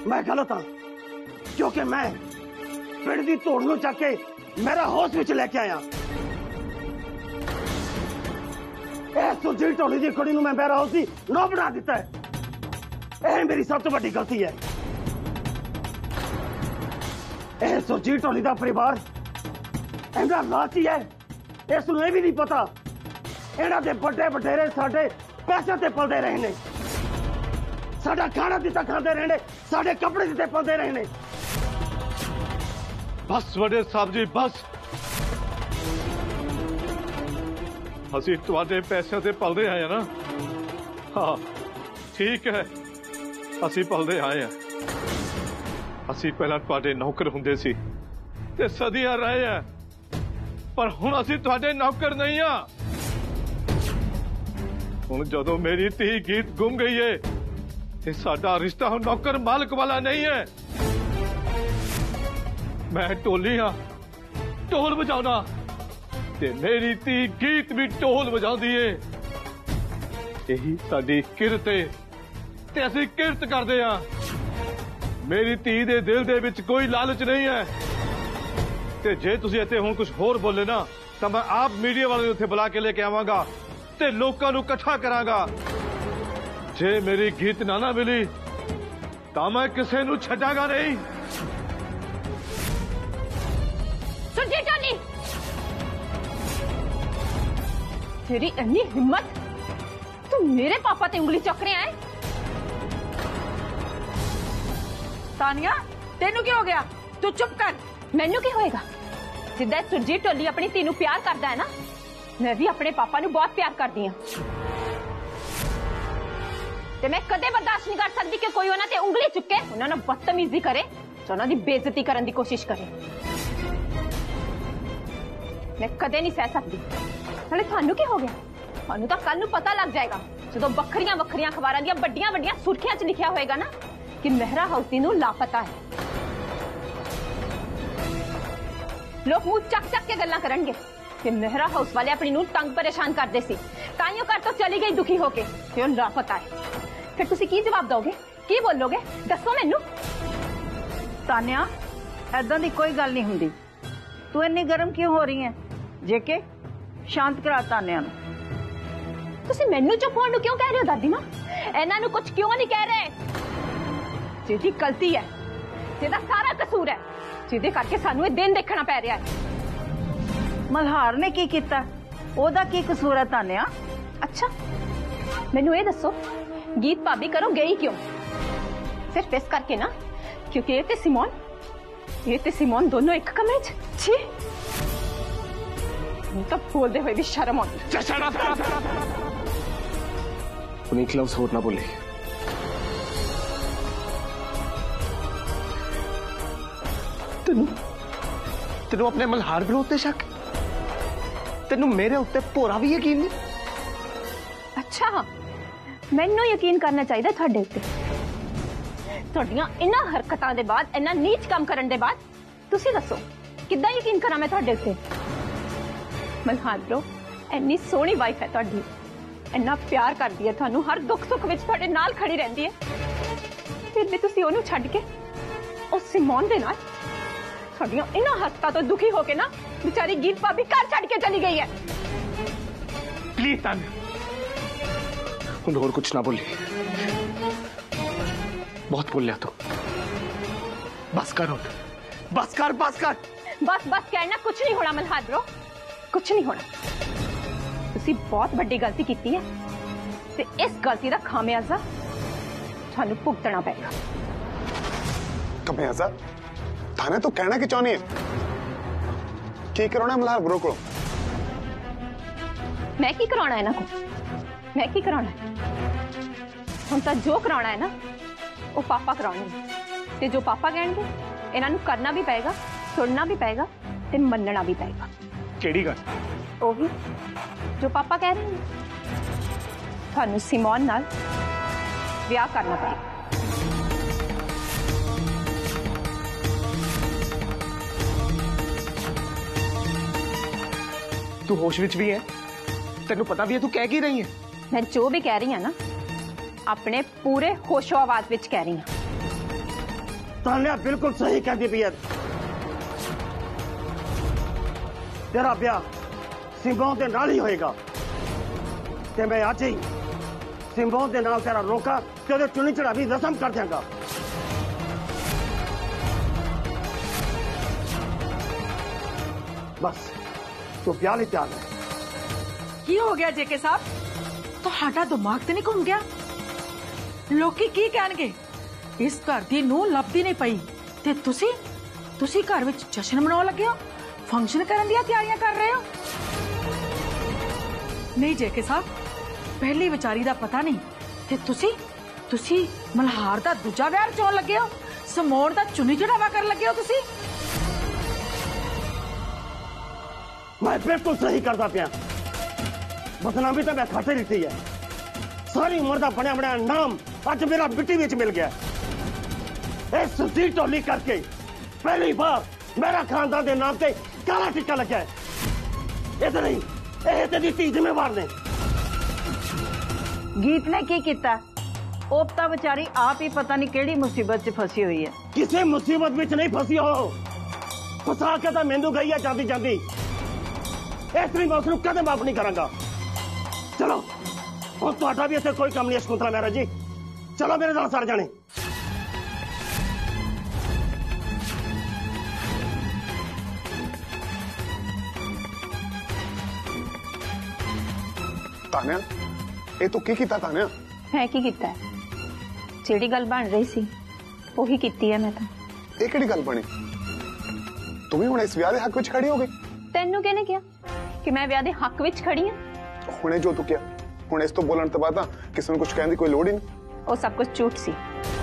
मैं गलत हाँ, क्योंकि मैं पिंड दी धूड़ नूं चक के मेरा होश विच लेके आया। सुरजीत ढोली दी कुड़ी नूं मैं मेरा हाउस दी नौ बना दिता है। यह मेरी सब तो बड़ी गलती है। यह सुरजीत ढोली दा परिवार इन्ना लालची है, इसनूं यह भी नहीं पता इन्हां दे बड़े वडेरे साडे पैसे ते पलदे रहे ने, साडा खाना दिता खांदे रहे ने, साडे कपड़े दिते पांदे रहे ने। बस वडे साहब जी बस, ਅਸੀਂ ਤੁਹਾਡੇ ਪੈਸਿਆਂ ਤੇ ਪਲਦੇ ਆਏ ਆ ਨਾ। ਹਾਂ ਠੀਕ ਹੈ, ਅਸੀਂ ਪਲਦੇ ਆਏ ਆ। ਅਸੀਂ ਪਹਿਲਾਂ ਤੁਹਾਡੇ ਨੌਕਰ ਹੁੰਦੇ ਸੀ ਤੇ ਸਦੀਆਂ ਰਹੇ ਆ, ਪਰ ਹੁਣ ਅਸੀਂ ਤੁਹਾਡੇ ਨੌਕਰ ਨਹੀਂ ਆ। ਹੁਣ ਜਦੋਂ ਮੇਰੀ ਧੀ ਗੀਤ ਗੁੰਮ ਗਈ ਏ ਤੇ ਸਾਡਾ ਰਿਸ਼ਤਾ ਹੁਣ ਨੌਕਰ ਮਾਲਕ ਵਾਲਾ ਨਹੀਂ ਹੈ। ਮੈਂ ਢੋਲੀ ਹਾਂ, ਢੋਲ ਵਜਾਉਣਾ ਤੇ ਮੇਰੀ ਧੀ ਗੀਤ ਵੀ ਢੋਲ ਵਜਾਉਂਦੀ ਏ। ਇਹੀ ਸਾਡੀ ਕਿਰਤ ਏ ਤੇ ਅਸੀਂ ਕਿਰਤ ਕਰਦੇ ਆ। ਮੇਰੀ ਧੀ ਦੇ ਦਿਲ ਦੇ ਵਿੱਚ ਕੋਈ ਲਾਲਚ ਨਹੀਂ ਹੈ ਤੇ ਜੇ ਤੁਸੀਂ ਇੱਥੇ ਹੁਣ ਕੁਝ ਹੋਰ ਬੋਲੇ ਨਾ ਤਾਂ ਮੈਂ ਆਪ ਮੀਡੀਆ ਵਾਲਿਆਂ ਨੂੰ ਉੱਥੇ ਬੁਲਾ ਕੇ ਲੈ ਕੇ ਆਵਾਂਗਾ ਤੇ ਲੋਕਾਂ ਨੂੰ ਇਕੱਠਾ ਕਰਾਂਗਾ। ਜੇ ਮੇਰੀ ਗੀਤ ਨਾ ਮਿਲੀ ਤਾਂ ਮੈਂ ਕਿਸੇ ਨੂੰ ਛੱਡਾਂਗਾ ਨਹੀਂ। सुरजीत ढोली, तेरी इतनी हिम्मत, तू मेरे पापा ते उंगली चुक रहा है। तानिया तेनू की हो गया? तू चुप कर। मैनू की होएगा? जिद्दां सुरजीत ढोली अपनी धी नूं प्यार करदा है ना, मैं भी अपने पापा नूं बहुत प्यार करदी हां ते मैं कदे बर्दाश्त नहीं कर सकती कि कोई उन्हां ते उंगली चुके, उन्हां नाल बदतमीजी करे, उन्हां दी बेइज्जती करन दी कोशिश करे। मैं कदे नहीं सह सकती। नाले थानू की हो गया? थानू तो कल नूं पता लग जाएगा जो वक्खरियां वक्खरियां अखबारां दी बड़ियां बड़ियां सुर्खियां च लिखिया होएगा ना कि मेहरा हाउसी नूं लापता है। लोग मुंह चक चक के गल्लां करनगे कि मेहरा हाउस वाले अपनी नूं तंग परेशान करदे सी, ताइयों घर तो चली गई दुखी होके ते हुण लापता है। फिर तुसीं की जवाब दोगे, की बोलोगे? दसो मैनू। तानिया ऐदां दी कोई गल नहीं हुंदी, तू इन्नी गर्म क्यों हो रही है? जेके शांत करा तानिया नूं। तुसीं मैनू चुप होण नूं क्यों कह रहे हो दादी मां? इन्हां नूं कुछ क्यों नहीं कह रहे? जिहदी गलती है, जिहदा सारा कसूर है, जिहदे करके सानू ये दिन देखना पै रहा है। मल्हार ने की कीता? ओदा की कसूर है तानिया? अच्छा मैनू ये दसो, गीत भाभी करो गई क्यों? सिर्फ इस करके ना क्योंकि ये ते सिमोन दोनों एक कमरे च। छी, तो बोलते हुए भी शर्म आती। एक लफ्ज होर ना बोले। तेनू अपने मल्हार विरोध ते शक? तेनू मेरे उत्ते भोरा भी यकीन नहीं? अच्छा मैनू यकीन करना चाहिए थोड़े उत्ते। तुहाडियां इन्हां हरकतां दे बाद, इन्ना नीच काम करन दे बाद तुसीं दसो किद्दां यकीन करा मैं तुहाडे उत्ते? मल्हार ब्रो इन्नी सोहनी वाइफ है तुहाडी, इन्ना प्यार करदी है तुहानू, हर दुख सुख विच तुहाडे नाल खड़ी रहिंदी है, फिर भी तुसीं ओनू छड्ड के उस सिमोन दे नाल तुहाडियां इन्हां हरकतां तो दुखी होके ना बेचारी गीत भाभी घर छड्ड के चली गई है। प्लीज तानिया हुण होर कुछ ना बोली, बहुत बोल लिया तू। बस कर, बस कर, बस कर। बस बस कहना कुछ नहीं होना मल्हार ब्रो, कुछ नहीं होना। तुसी बहुत बड़ी गलती की है ते इस गलती का खामियाजा थानू भुगतना पेगा। खामियाजा? थाने तो कहना कि चाहनी है की कराना मल्हार ब्रो को? मैं की कराना है ना को? मैं की कराना है? हम तो जो कराना है ना वो पापा कराने ते जो पापा कहेंगे इन्हां नू करना भी पेगा, सुनना भी पेगा ते मनना भी पेगा। केड़ी गल? ओही जो पापा कह रहे हैं, थानू सिमोन नाल ब्याह करना पेगा। तू होश विच भी है? तेनू पता भी है तू कह की रही है? मैं जो भी कह रही हूं ना अपने पूरे होशो आवाज विच कह रही हूं। तान्या बिल्कुल सही कहती पई है। तेरा ब्याह सिंबों के नाल ही होएगा ते मैं आज ही सिंबों के नाल तेरा रोका ते चुनी चढ़ावी रस्म कर देंगा। बस तू ब्याह ਲਈ ਤਿਆਰ है। की हो गया जेके साहब? ਤੁਹਾਡਾ ਦਿਮਾਗ ਤੇ ਨਹੀਂ ਘੁੰਮ ਗਿਆ? ਲੋਕੀ ਕੀ ਕਹਿਣਗੇ? ਇਸ ਘਰ ਦੀ ਨੂੰ ਲੱਭਦੀ ਨਹੀਂ ਪਈ ਤੇ ਤੁਸੀਂ ਘਰ ਵਿੱਚ ਜਸ਼ਨ ਮਨਾਉਣ ਲੱਗੇ ਹੋ, ਫੰਕਸ਼ਨ ਕਰਨ ਦੀਆਂ ਤਿਆਰੀਆਂ ਕਰ ਰਹੇ ਹੋ। ਨਹੀਂ जेके साहब, ਪਹਿਲੀ ਵਿਚਾਰੀ ਦਾ ਪਤਾ ਨਹੀਂ ਤੇ ਤੁਸੀਂ ਮਲਹਾਰ ਦਾ ਦੂਜਾ ਵਿਆਹ ਰਚਾਉਣ ਲੱਗੇ ਹੋ, ਸਮੋੜ ਦਾ ਚੁੰਨੀ ਚੜਾਵਾ ਕਰਨ ਲੱਗੇ ਹੋ ਤੁਸੀਂ। मैं बिल्कुल सही करता पिया। बदनामी तो मैं खाते लीती है। सारी उम्र का बनया बनया नाम अज मेरा मिट्टी विच मिल गया। इस सुधी टोली करके पहली बार मेरा खानदान के नाम से काला टिक्का लगा है। इधर नहीं, यह तेरी धी जिम्मेवार ने। गीत ने की किया? ਉਹ ਤਾਂ ਵਿਚਾਰੀ आप ही पता नहीं केड़ी मुसीबत च फसी हुई है। किसी मुसीबत विच नहीं फसी हो, फसा के तो मैनू गई है जाती जाती। इसलिए मैं उसको कदम माफ नहीं करांगा। चलो और तुहाडा भी इत्थे कोई काम नहीं। शकुंतला मेहरा जी, चलो मेरे नाल सारे जाने। तान्या, ये तू की कीता तान्या? मैं की कीता है? ਜਿਹੜੀ ਗੱਲ ਬਣ ਰਹੀ ਸੀ ਉਹੀ ਕੀਤੀ ਹੈ मैं तो। ये केड़ी गल बनी? तू भी हुणे इस विआह दे हक विच खड़ी हो गई? ਤੈਨੂੰ ਕਿਹਨੇ ਕਿਹਾ कि मैं ਵਿਆਹ ਦੇ ਹੱਕ ਵਿੱਚ ਖੜੀ ਹਾਂ? ਹੁਣੇ जो तू किया, हुणे इस तो बोलण तो बाद किसी ने कुछ कहने की कोई लोड़ ही नहीं। ਉਹ ਸਭ ਕੁਝ ਝੂਠ ਸੀ।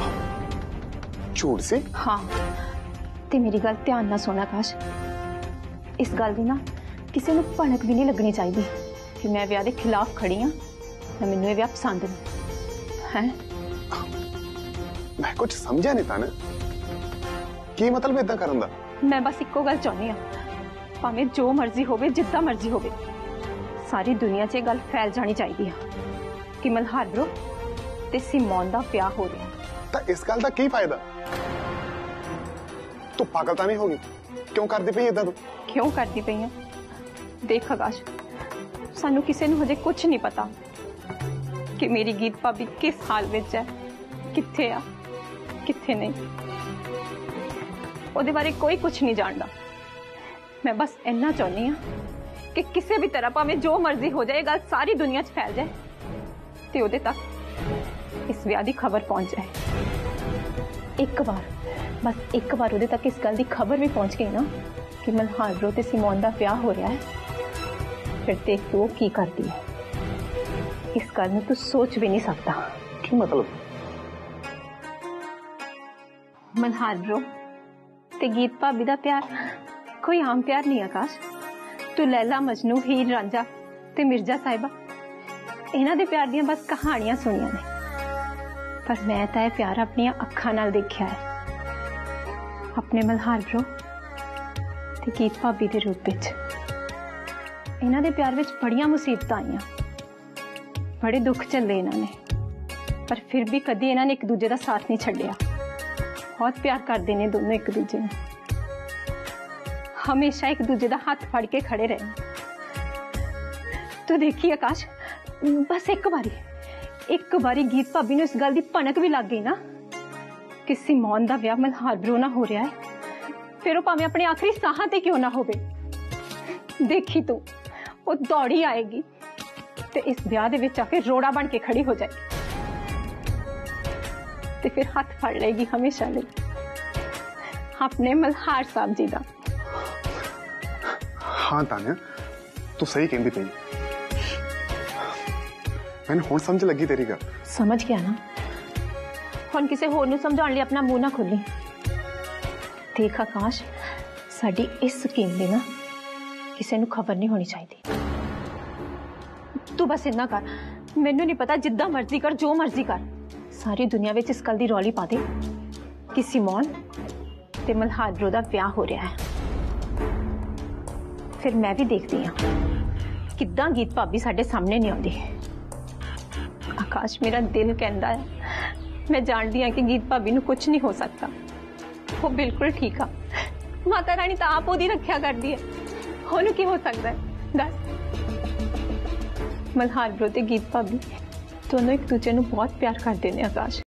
झूठ सी? हाँ, ਤੇ ਮੇਰੀ ਗੱਲ ਧਿਆਨ ਨਾਲ ਸੁਣ ਆਕਾਸ਼। ਇਸ ਗੱਲ ਦੀ ਨਾ ਕਿਸੇ ਨੂੰ ਭਣਕ ਵੀ ਨਹੀਂ ਲੱਗਣੀ ਚਾਹੀਦੀ ਕਿ ਮੈਂ ਵਿਆਹ ਦੇ ਖਿਲਾਫ ਖੜੀ ਹਾਂ ਜਾਂ ਮੈਨੂੰ ਇਹ ਵਿਆਹ ਪਸੰਦ ਨਹੀਂ ਹੈ। मैं कुछ समझा नहीं ताने, की मतलब इदा करन दा? मैं बस इक्को गल चाहनी हाँ, भावें जो मर्जी होवे, जिद्दां मर्जी होवे, सारी दुनिया च गल फैल जानी चाहिए कि मल्हार ब्रो ते सिमोन दा ब्याह हो रहा। तो इस गल दा की फायदा? तू पागल तो नहीं होगी? क्यों करदी पई इदा? तू क्यों करती पई है? देख आकाश, सानू किसी नूं हजे कुछ नहीं पता कि मेरी गीत भाभी किस हाल विच है, कित्थे आ कित्थे नहीं। ਉਹਦੇ ਬਾਰੇ कोई कुछ नहीं जानता। मैं बस इन्ना चाहनी हाँ कि किसी भी तरह भावें जो मर्जी हो जाए, गल सारी दुनिया च फैल जाए ते ਉਹਦੇ तक इस विआह की खबर पहुंच जाए। एक बार, बस एक बार ਉਹਦੇ तक इस गल की खबर भी पहुंच गई ना कि मल्हार ब्रो ते सिमोन दा ब्याह हो रहा है, फिर देख तू वो की करती है। इस गल में तू सोच भी नहीं सकता। की मतलब? मल्हार ब्रो ते गीत भाभी दा प्यार कोई आम प्यार नहीं आकाश। तू लैला मजनू, हीर रांझा ते मिर्जा साहिबा इन्हां दे प्यार दियां बस कहानियां सुनियां ने, पर मैं तां इह प्यार अपनी अखां नाल देखिया है, अपने मल्हार ब्रो ते गीत भाभी दे रूप विच। इन्हां दे प्यार विच बड़ियां मुसीबतां आईयां, बड़े दुख झल्ले इन्हां ने, पर फिर भी कदी इन्हां ने एक दूजे दा साथ नहीं छड्डिया। बहुत प्यार करते हैं दोनों एक दूजे में, हमेशा एक दूजे का हाथ फड़ के खड़े रहे। तो देखिए आकाश, बस एक बारी गीत भाभी ने इस गल की भनक भी लग गई ना कि सिमोन का विआह मल्हार ब्रो ना हो रहा है, फिर वो भावें अपने आखिरी साहां ते क्यों ना होवे, देखी तू वो दौड़ी आएगी ते इस विआह दे विच आके रोड़ा बन के खड़ी हो जाएगी ते फिर हाथ फड़ लेगी हमेशा लिए अपने मल्हार साहब जी का। हाँ तान्या, तू सही कहती पई। मैंने हुण समझ लगी तेरी गल। समझ गया ना? हुण किसी होर नूं समझाउण लई अपना मुंह ना खोली। देख आकाश, साडी इस स्कीम दी ना किसी नूं खबर नहीं होनी चाहिए। तू बस इन्ना कर, मैनूं नहीं पता, जिद्दां मर्जी कर, जो मर्जी कर, सारी दुनिया में इस गल की रौली पा दे कि सिमोन ते मल्हार ब्रो दा ब्याह हो रहा है। फिर मैं भी देखती हाँ किद्दां गीत भाभी साडे सामने नहीं आती। आकाश, मेरा दिल कहता है, मैं जानती हाँ कि गीत भाभी नूं कुछ नहीं हो सकता, वो बिल्कुल ठीक है। माता रानी तो आप ओदी रखिया करती है, होनू की हो सकता है दस। मल्हार ब्रो ते गीत भाभी दोनों एक दूजे नू बहुत प्यार करते हैं आकाश।